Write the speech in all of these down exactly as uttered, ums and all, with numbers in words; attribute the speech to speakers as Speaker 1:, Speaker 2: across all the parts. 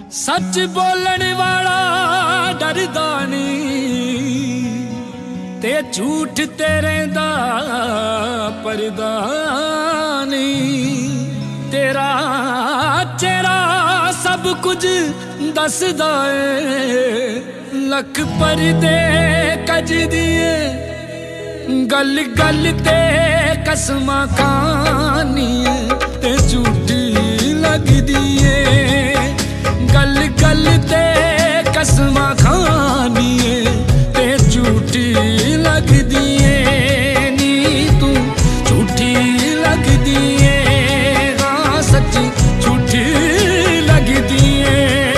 Speaker 1: सच बोलण वाला डरदा नहीं ते झूठ तेरे दा परदा नहीं। तेरा चेहरा सब कुछ दसदा है, लख परदे कज दिए गल गल ते कसमां खानी ते झूठी लगदी है। गल गल ते कसमां खानी ते झूठी लगदी है। नी तू झूठी लगदी है, हाँ सच्ची झूठी लगदी है।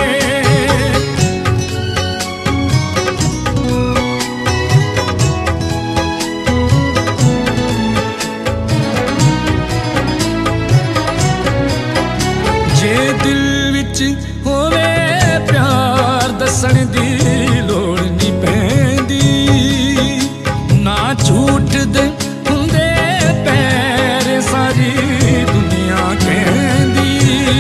Speaker 1: जे दिल विच होवे प्यार दसन दी लोड़ नहीं पैंदी, ना झूठ दे हुंदे पैर सारी दुनिया कहंदी।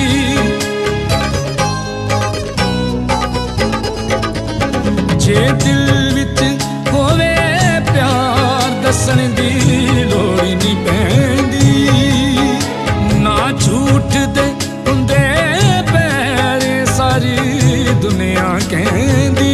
Speaker 1: जे दिल विच होवे प्यार दसन दी लोड़ नहीं पैंदी, ना झूठ दे हुंदे पैर सारी दुनिया कहंदी।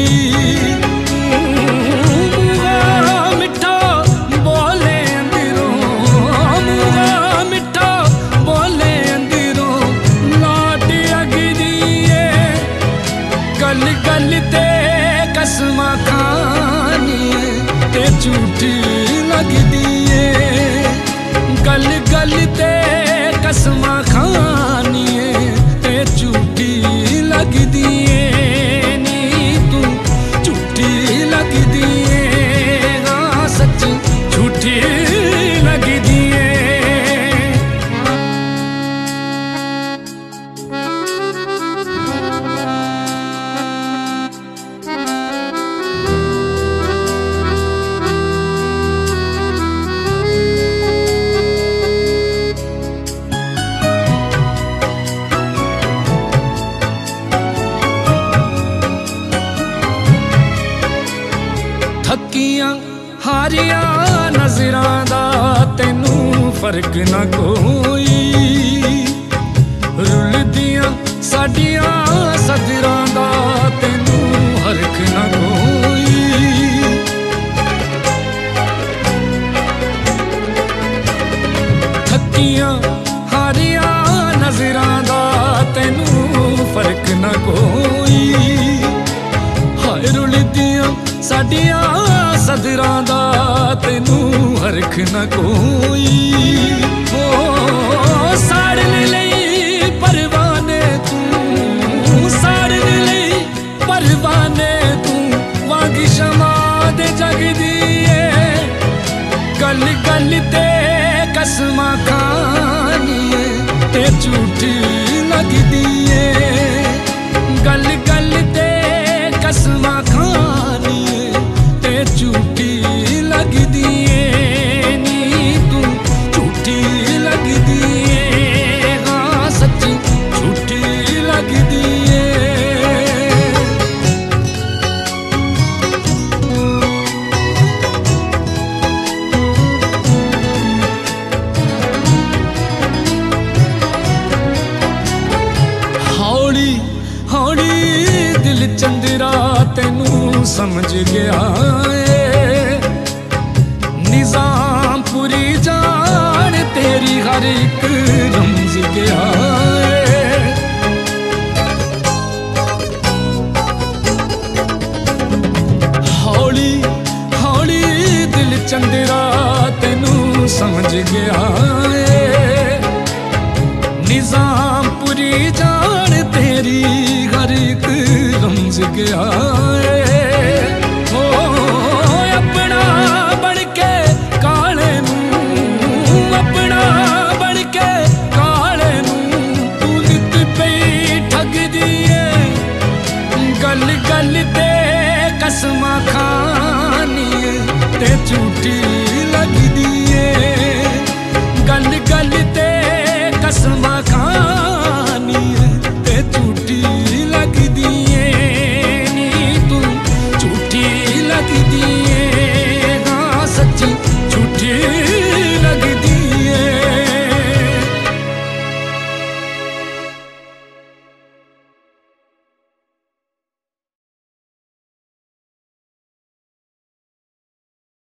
Speaker 1: मुआ मिठा बोले अंदरों, मुआ मिठा बोले अंदरों लाट अगदी है। गल गल ते कसमां खानी ते झूठी लगदी है। गल गल ते कसमां खानी ते झूठी लगदी है। नी तू झूठी लगदी है, हाँ सच्ची झूठी लगदी है। थकियां हारियां नजरां दा तैनू फर्क ना कोई, रुलदियां साडियां सदरां दा तैनू हरख ना कोई। थकियां हारियां नजरां दा तैनू फर्क ना कोई, हाय रुलदियां साडियां सदरां दा तैनू हरख ना कोई। ओ साड़न लई परवाने तू, साड़न लई परवाने तू वांग शमा दे जगदी है। गल गल ते कसमां खानी ते झूठी लगदी है। गल गल ते कसमां खानी ते झूठी लगदी है। नी तू झूठी लगदी है, हाँ सच्ची झूठी लगदी है। हौली हौली दिल चंदरा तैनू समझ गया है। निजामपुरी जान तेरी हर एक रमज गया है। हौली हौली दिल चंदरा तैनू समझ गया है। निजामपुरी जान तेरी हर एक रमज गया है। ओ अपना बन के काले नू, अपना बन के काले नू तू नित पई ठगदी है। गल गल ते कसमां खानी ते झूठी लगदी है। गल गल ते कसमां